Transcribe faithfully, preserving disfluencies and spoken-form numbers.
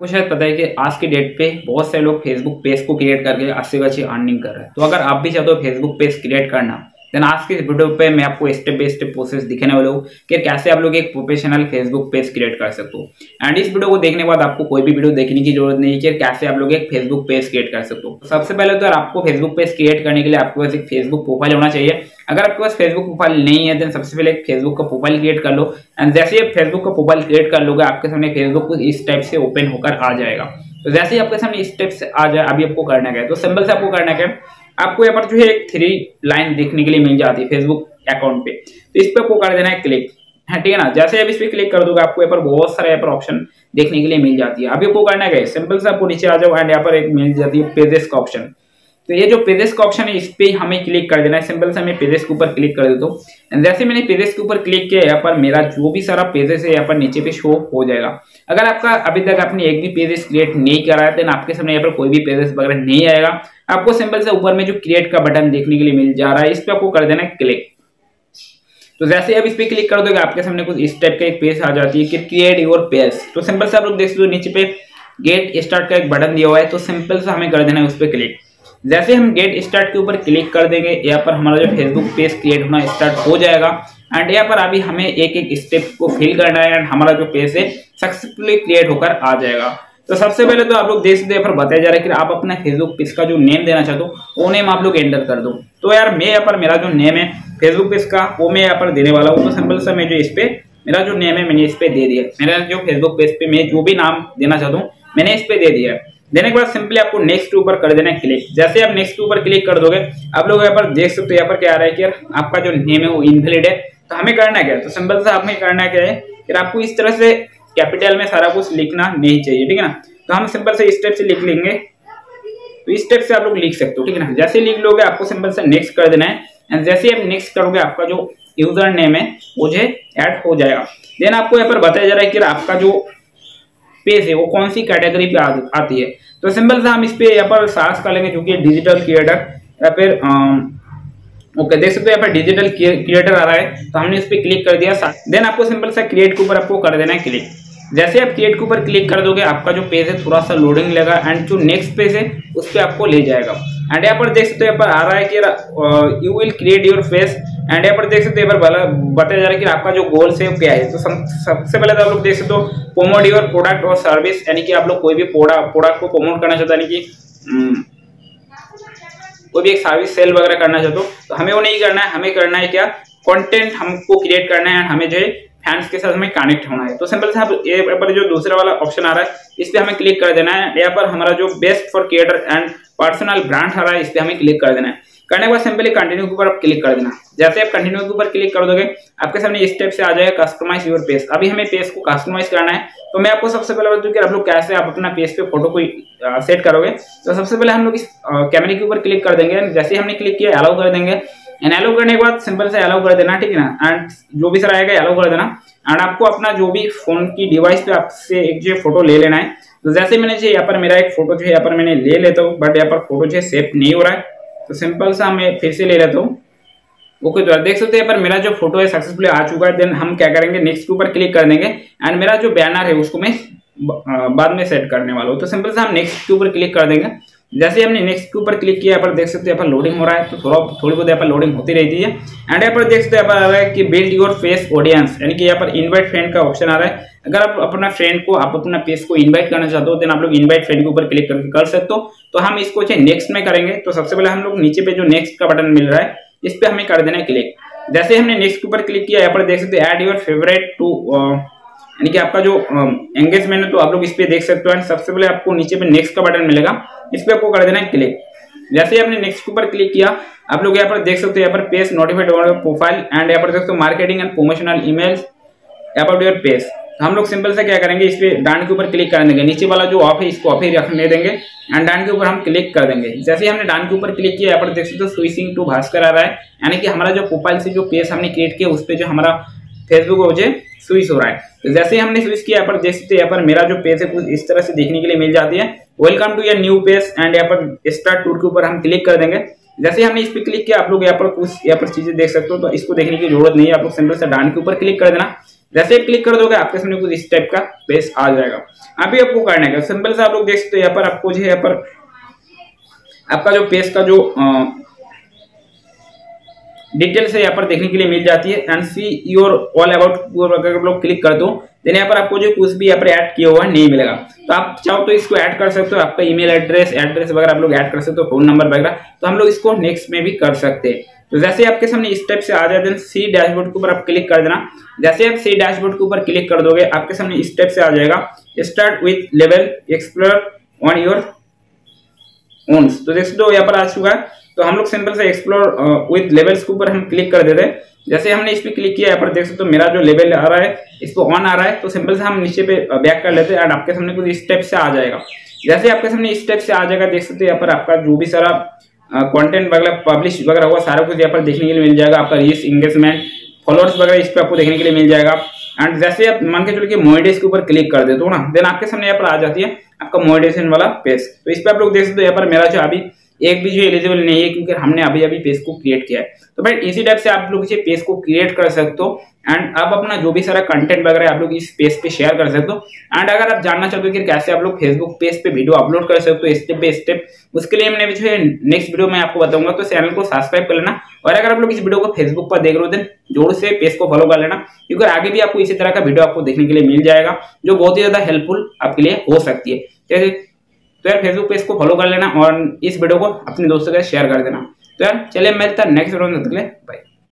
आपको शायद पता है कि आज की डेट पे बहुत से लोग फेसबुक पेज को क्रिएट करके अच्छी अच्छी अर्निंग कर रहे हैं। तो अगर आप भी चाहते हो फेसबुक पेज क्रिएट करना, देन आज की वीडियो पे मैं आपको स्टेप बाय स्टेप प्रोसेस दिखाने वाला हूँ कि कैसे आप लोग एक प्रोफेशनल फेसबुक पेज क्रिएट कर सकते हो। एंड इस वीडियो को देखने के बाद आपको कोई भी वीडियो देखने की जरूरत नहीं है कि कैसे आप लोग एक फेसबुक पेज क्रिएट कर सकते हो। सबसे पहले तो यार आपको फेसबुक पेज क्रिएट करने के लिए आपके पास एक फेसबुक प्रोफाइल होना चाहिए। अगर आपके पास फेसबुक प्रोफाइल नहीं है, देन सबसे पहले एक फेसबुक का प्रोफाइल क्रिएट कर लो। एंड जैसे ही आप फेसबुक का प्रोफाइल क्रिएट कर लोगे, आपके सामने फेसबुक इस टाइप से ओपन होकर आ जाएगा। तो जैसे ही आपके सामने इस टाइप से आ जाए, अभी आपको करना क्या है, तो सिंपल से आपको करना क्या है, आपको यहाँ पर जो है एक थ्री लाइन देखने के लिए मिल जाती है फेसबुक अकाउंट पे। तो इस पे आपको कर देना है क्लिक, है ठीक है ना। जैसे आप इस पे क्लिक कर दोगे, आपको यहाँ पर बहुत सारे यहाँ पर ऑप्शन देखने के लिए मिल जाती है। अभी आपको करना क्या है, सिंपल से आपको नीचे आ जाओ एंड यहाँ पर एक मिल जाती है पेजेस का ऑप्शन। तो ये जो पेजेस का ऑप्शन है, इस पे हमें क्लिक कर देना है। सिंपल से मैं पेजेस के ऊपर क्लिक कर देता हूँ। एंड जैसे मैंने पेजेस के ऊपर क्लिक किया, यहाँ पर मेरा जो भी सारा पेजेस है यहाँ पर नीचे पे शो हो जाएगा। अगर आपका अभी तक आपने एक भी पेजेस क्रिएट नहीं करा है, देन आपके सामने यहाँ पर कोई भी पेजेस वगैरह नहीं आएगा। आपको सिंपल से ऊपर में जो क्रिएट का बटन देखने के लिए मिल जा रहा है, इस पे आपको कर देना है क्लिक। तो जैसे आप इस पे क्लिक कर दोगे, आपके सामने कुछ इस टाइप का एक पेज आ जाती है कि क्रिएट योर पेज। तो सिंपल से आप लोग देख सकते हो नीचे पे गेट स्टार्ट का एक बटन दिया हुआ है। तो सिंपल से हमें कर देना है उस पर क्लिक। जैसे हम गेट स्टार्ट के ऊपर क्लिक कर देंगे, यहाँ पर हमारा जो फेसबुक पेज क्रिएट होना स्टार्ट हो जाएगा। एंड यहाँ पर अभी हमें एक एक स्टेप को फिल करना है एंड हमारा जो पेज है सक्सेसफुली क्रिएट होकर आ जाएगा। तो सबसे पहले तो आप लोग देख सकते हैं, यहाँ पर बताया जा रहा है कि आप अपना फेसबुक पेज का जो नेम देना चाहते हो, वो नेम आप लोग एंटर कर दो। तो यार मैं यहाँ पर मेरा जो नेम है फेसबुक पेज का, वो मैं यहाँ पर देने वाला हूँ। तो सिंपल से मैं जो इस पे मेरा जो नेम है मैंने इस पे दे दिया। मेरा जो फेसबुक पेज पे मैं जो भी नाम देना चाहता हूँ मैंने इस पे दे दिया है। देने के बाद सिंपली आपको नेक्स्ट के ऊपर कर देना है क्लिक। जैसे आप नेक्स्ट के ऊपर क्लिक कर दोगे, आप लोग यहाँ पर देख सकते हो यहाँ पर क्या आ रहा है कि यार आपका जो नेम है वो इनवैलिड है। तो हमें करना क्या है, तो सिंपल से हमें करना क्या है कि आपको इस तरह से कैपिटल में सारा कुछ लिखना नहीं चाहिए, ठीक है ना। तो हम सिंपल से इस स्टेप से लिख लेंगे। तो इस स्टेप से आप लोग लिख सकते हो, ठीक है ना। जैसे लिख लोगे, आपको सिंपल से नेक्स्ट कर देना है। एंड जैसे आप नेक्स्ट करोगे, आपका जो यूजर नेम है वो जो ऐड हो जाएगा। देन आपको यहाँ पर बताया जा रहा है कि आपका जो पेज है वो कौन सी कैटेगरी पे आती है। तो सिंपल से हम इस पे यहाँ पर सर्च कर लेंगे, जो कि डिजिटल क्रिएटर या फिर ओके देख सकते हो यहाँ पर डिजिटल क्रिएटर आ रहा है। तो हमने इस पे क्लिक कर दिया। देन आपको सिंपल सा क्रिएट के ऊपर आपको कर देना है क्लिक। जैसे आप क्रिएट के ऊपर क्लिक कर दोगे, आपका जो पेज है थोड़ा सा लोडिंग लेगा एंड जो नेक्स्ट पेज है उस पर आपको ले जाएगा। एंड यहाँ पर देख सकते हो यहाँ पर आ रहा है कि you will create your face. And यहाँ पर देख सकते हो यहाँ पर बताया जा रहा है कि आपका जो गोल्स है क्या है। तो सबसे पहले तो आप लोग देख सकते हो प्रमोट योर प्रोडक्ट और सर्विस, यानी कि आप लोग कोई भी प्रोडक्ट को प्रमोट करना चाहते हो, यानी कि कोई भी एक सर्विस सेल वगैरह करना चाहते हो। तो हमें वो नहीं करना है, हमें करना है क्या, कंटेंट हमको क्रिएट करना है एंड हमें जो है फैंस के साथ हमें कनेक्ट होना है। तो सिंपल से आप यहाँ पर जो दूसरा वाला ऑप्शन आ रहा है, इस पे हमें क्लिक कर देना है। यहाँ पर हमारा जो best for creator and personal brand आ रहा है, इस पे हमें क्लिक कर देना है। करने के बाद सिंपली कंटिन्यू के ऊपर आप क्लिक कर देना। जैसे आप कंटिन्यू के ऊपर क्लिक कर दोगे, आपके सामने इस स्टेप से आ जाएगा कस्टमाइज योर पेज। अभी हमें पेज को कस्टमाइज करना है। तो मैं आपको सबसे पहले बता दूं कि आप लोग कैसे आप अपना पेज पे फोटो को सेट करोगे। तो सबसे पहले हम लोग इस कैमरे के ऊपर क्लिक कर देंगे। जैसे हमने क्लिक किया, अलाउ कर देंगे। एंड अलाउ करने के बाद सिंपल से अलाउ कर देना, ठीक है ना। एंड जो भी सर आएगा अलाउ कर देना। एंड आपको अपना जो भी फोन की डिवाइस पे आपसे एक जो फोटो ले लेना है। तो जैसे मैंने जो यहाँ पर मेरा एक फोटो जो है यहाँ पर मैंने ले लेता हूँ, बट यहाँ पर फोटो जो है सेव नहीं हो रहा है। तो सिंपल सा मैं फिर से ले लेता हूँ। ओके, तो देख सकते हैं यहाँ पर मेरा जो फोटो है सक्सेसफुली आ चुका है। देन हम क्या करेंगे, नेक्स्ट के ऊपर क्लिक कर देंगे। एंड मेरा जो बैनर है उसको मैं बाद में सेट करने वाला हूँ। तो सिंपल से हम नेक्स्ट के ऊपर क्लिक कर देंगे। जैसे हमने नेक्स्ट के ऊपर क्लिक किया, यहाँ पर देख सकते हैं यहाँ पर लोडिंग हो रहा है। तो थोड़ा थोड़ी बहुत यहाँ पर लोडिंग होती रहती है। एंड यहाँ पर देख सकते हैं यहाँ पर आ रहा है कि बिल्ड योर फेस ऑडियंस, यानी कि यहाँ पर इनवाइट फ्रेंड का ऑप्शन आ रहा है। अगर आप अपना फ्रेंड को, आप अपना पेज को इनवाइट करना चाहते हो, देन आप लोग इनवाइट फ्रेंड के ऊपर क्लिक करके कर सकते हो। तो हम इसको नेक्स्ट में करेंगे। तो सबसे पहले हम लोग नीचे पे जो नेक्स्ट का बटन मिल रहा है, इस पे हमें कर देना है क्लिक। जैसे हमने नेक्स्ट के ऊपर क्लिक किया, यहाँ पर देख सकते हैं ऐड योर फेवरेट टू, यानी कि आपका जो एंगेजमेंट है, तो आप लोग इस पे देख सकते हो। सबसे पहले आपको नीचे पे नेक्स्ट का बटन मिलेगा, इस पे आपको कर देना है क्लिक। जैसे आपने नेक्स्ट के ऊपर क्लिक किया, आप लोग यहाँ पर देख सकते हो यहाँ पर पेज नोटिफाइड प्रोफाइल। एंड यहाँ पर देख सकते हो marketing and promotional emails about your page. हम लोग सिंपल से क्या करेंगे, इस पे डान के ऊपर क्लिक कर देंगे। नीचे वाला जो ऑफ है इसको ऑफ ही रखने देंगे एंड डान के ऊपर हम क्लिक कर देंगे। जैसे हमने डान के ऊपर क्लिक किया, यहाँ पर देख सकते हो स्विचिंग टू भास्कर आ रहा है, यानी कि हमारा जो प्रोफाइल से जो पेज हमने क्रिएट किया उस पे जो हमारा फेसबुक हो जाए स्विच हो रहा है। तो जैसे हमने स्विच किया, यहाँ पर देख सकते हो यहाँ पर मेरा जो पेज है कुछ इस तरह से देखने के लिए मिल जाती है, welcome to your new page. And यहाँ पर स्टार्ट टूर के ऊपर हम क्लिक कर देंगे। जैसे हमने इस पे क्लिक किया, आप लोग यहाँ पर कुछ यहाँ पर चीजें देख सकते हो। तो इसको देखने की जरूरत नहीं है, आप लोग सिंपल से डान के ऊपर क्लिक कर देना। जैसे ही क्लिक कर दोगे आपके सामने कुछ इस टाइप का पेज आ जाएगा। अभी आपको करना है सिंपल सा, आप लोग देख सकते हो यहाँ पर आपको जो है यहाँ पर आपका जो पेज का जो डिटेल्स है यहाँ पर देखने के लिए मिल जाती है। And see your all about अगर आप लोग क्लिक कर दो देन यहाँ पर आपको जो कुछ भी यहाँ पर ऐड किया हुआ नहीं मिलेगा। तो आप चाहो तो इसको ऐड कर सकते हो, आपका ईमेल एड्रेस एड्रेस वगैरह आप लोग ऐड कर सकते हो, फोन नंबर वगैरह। तो हम लोग इसको नेक्स्ट में भी कर सकते हैं। तो जैसे आपके सामने इस टाइप से आ जाए देन सी डैशबोर्ड के ऊपर आप क्लिक कर देना। जैसे आप सी डैशबोर्ड के ऊपर क्लिक कर दोगे आपके सामने इस टाइप से आ जाएगा start with level explore on your own. तो देख सकते हो यहाँ पर आ चुका है। तो हम लोग सिंपल से एक्सप्लोर विद लेवल्स के ऊपर हम क्लिक कर देते हैं। जैसे हमने इस पे क्लिक किया यहाँ पर देख सकते हो मेरा जो लेवल आ रहा है इस पर ऑन आ रहा है। तो सिंपल से हम नीचे पे बैक कर लेते हैं एंड आपके सामने कुछ इस टाइप से आ जाएगा। जैसे आपके सामने इस टाइप से आ जाएगा देख सकते हो यहाँ पर आपका जो भी सारा कंटेंट वगैरह पब्लिश वगैरह हुआ सारा कुछ यहाँ पर देखने के लिए मिल जाएगा। आपका रीच इंगेजमेंट फॉलोअर्स वगैरह इस पे आपको देखने के लिए मिल जाएगा। एंड जैसे आप मान के चलो कि मोनेटाइज के ऊपर क्लिक कर देते हो ना देन आपके सामने यहाँ पर आ जाती है आपका मोनेटाइजेशन वाला पेज। तो इस पे आप लोग देख सकते हो यहाँ पर मेरा जो अभी एक भी जो एलिजिबल नहीं है क्योंकि हमने अभी अभी पेज को क्रिएट किया है। तो भाई इसी टाइप से आप लोग इसे पेज को क्रिएट कर सकते हो एंड आप अपना जो भी सारा कंटेंट वगैरह आप लोग इस पेज पे शेयर कर सकते हो। एंड अगर आप जानना चाहते हो कि कैसे आप लोग फेसबुक पेज पे वीडियो अपलोड कर सकते हो स्टेप बाय स्टेप, उसके लिए मैंने जो है नेक्स्ट वीडियो में आपको बताऊंगा। तो चैनल को सब्सक्राइब कर लेना और अगर आप लोग इस वीडियो को फेसबुक पर देख रहे हो देन जोर से पेज को फॉलो कर लेना क्योंकि आगे भी आपको इसी तरह का वीडियो आपको देखने के लिए मिल जाएगा जो बहुत ही ज्यादा हेल्पफुल आपके लिए हो सकती है। तो यार फेसबुक पेज को फॉलो कर लेना और इस वीडियो को अपने दोस्तों के साथ शेयर कर देना। तो यार चलिए मिलता है नेक्स्ट वीडियो में, तब तक के लिए बाय।